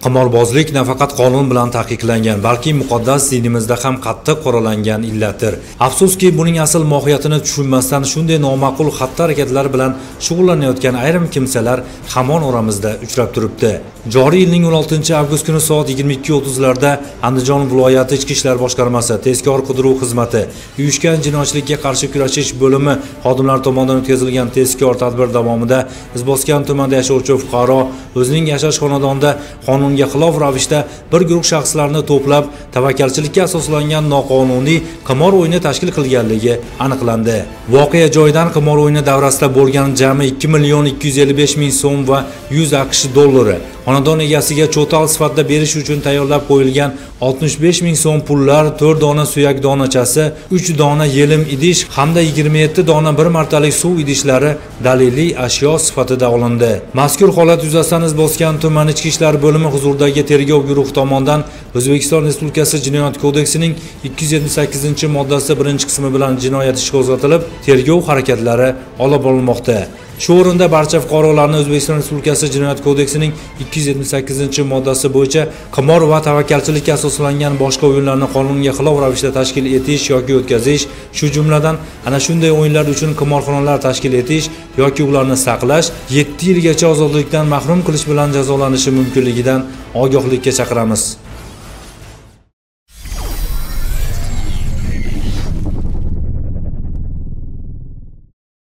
Qimorbozlik nafaqat qonun bilan taqiqlangan, balki muqaddas dinimizda ham qattiq qoralangan illatdir. Afsuski, buning asl mohiyatini tushunmasdan shunday noma'qul xatti-harakatlar bilan shug'ullanayotgan ayrim kimsalar hamon oramizda uchrab turibdi. Joriy yilning 16-avgust kuni soat 22:30 larda Andijon viloyati Ichki ishlar boshqarmasi tezkor qidiruv xizmati uyushgan jinoyatchilikka qarshi kurashish bo'limi xodimlari tomonidan o'tkazilgan tezkor tadbir davomida Izboskan tumanida yashovchi fuqaro o'zining yashash xonadonida qonunga xilof ravishda bir guruh shaxslarni to'plab tavakkalchilikka asoslangan noqonuniy qimor o'yini tashkil qilganligi aniqlandi. Voqea joyidan qimor o'yini davrasida bo'lgan jami 2.255.000 so'm va 100 AQSh dollari, xonadon egasiga cho'tal sifatida berish uchun tayyorlab qo'yilgan 65.000 so'm pullar, 4 dona suyak donachasi, 3 dona yelim idish hamda 27 dona bir martalik suv idishlari daliliy ashyo sifatida olindi. Mazkur holat yuzasidan Izboskan tumani Ichki ishlar bo'limi huzuridagi tergov guruhi tomonidan O'zbekiston Respublikasi Jinoyat kodeksining 278-moddasi 1-qismi bilan jinoyat ishi qo'zg'atilib, tergov harakatlari olib borilmoqda. Shu o'rinda barcha fuqarolarni O'zbekiston Respublikasi Jinoyat kodeksining 278-moddasi bo'yicha qimor va tavakkalchilikka asoslangan boshqa o'yinlarni qonunga xilof ravishda tashkil etish yoki o'tkazish, shu jumladan ana shunday o'yinlar uchun qimorxonalar tashkil etish yoki ularni saqlash 7 yilgacha ozodlikdan mahrum qilish bilan jazolanishi mumkinligidan ogohlikka chaqiramiz.